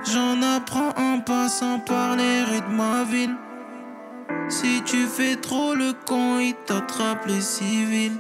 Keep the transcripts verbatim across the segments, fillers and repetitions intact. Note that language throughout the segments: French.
J'en apprends en passant par les rues de ma ville. Si tu fais trop le con, ils t'attrapent les civils.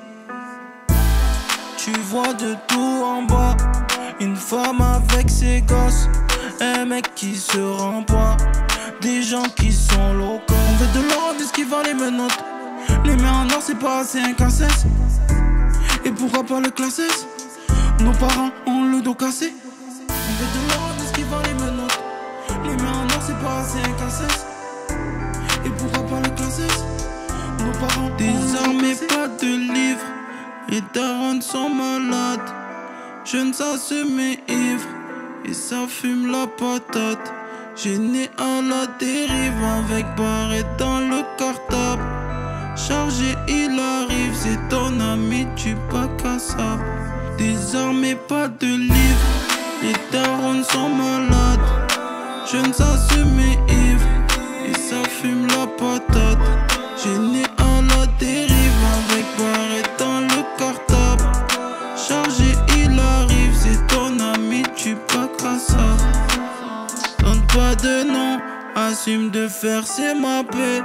Tu vois de tout en bas, une femme avec ses gosses, un mec qui se remboit, des gens qui sont locaux. On veut de l'or, de ce qui va les menottes. Les mains en or, c'est pas assez un cassesse. Et pourquoi pas le classer? Nos parents ont le dos cassé. On veut de l'or, de ce qui va les menottes. Les mains en or, c'est pas assez un cassesse. Et pourquoi pas le classer? Nos parents désormais pas de livres. Les darons sont malades. Jeunes ça se met ivre et ça fume la patate. J'ai né à la dérive avec barrette dans le cartable. Chargé il arrive, c'est ton ami, tu pas cassable. Désormais pas de livres. Les darons sont malades. Jeunes ça se met ivre et ça fume la patate. J'ai né à la dérive avec barrette dans le cartable. Chargé il arrive, c'est ton ami, tu pas cassable. Donne pas de nom, assume de faire c'est ma paix.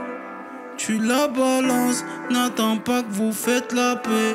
Tu la balances, n'attends pas que vous faites la paix.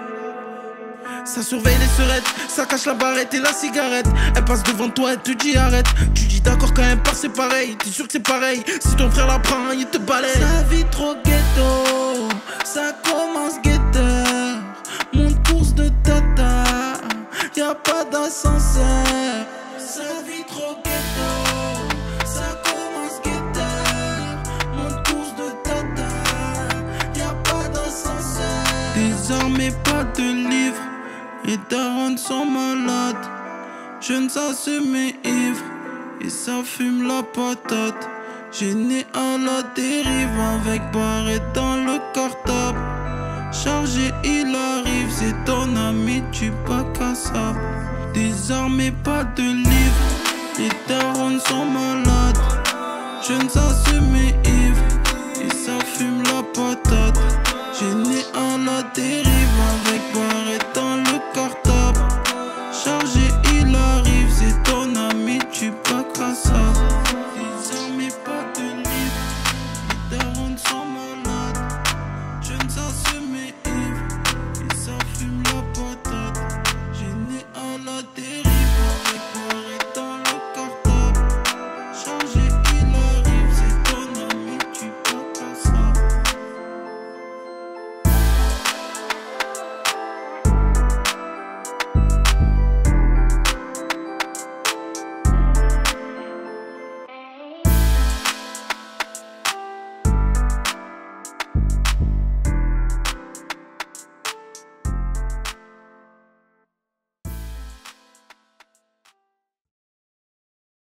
Ça surveille les serettes, ça cache la barrette et la cigarette. Elle passe devant toi et te dit arrête. Tu dis d'accord quand elle part c'est pareil. T'es sûr que c'est pareil, si ton frère la prend il te balaye. Sa vie trop ghetto, ça commence guetteur. Mon course de tata, y'a pas d'ascenseur. Sa vie trop ghetto, ça commence guetteur. Mon course de tata, y'a pas d'ascenseur. Désormais pas de livres. Les darons sont malades. Jeunes ça se met ivre et ça fume la patate. J'ai né à la dérive avec barrette dans le cartable. Chargé il arrive, c'est ton ami, tu pas cassable. Désormais pas de livres. Les darons sont malades. Jeunes ça se met ivre et ça fume la patate. J'ai né à la dérive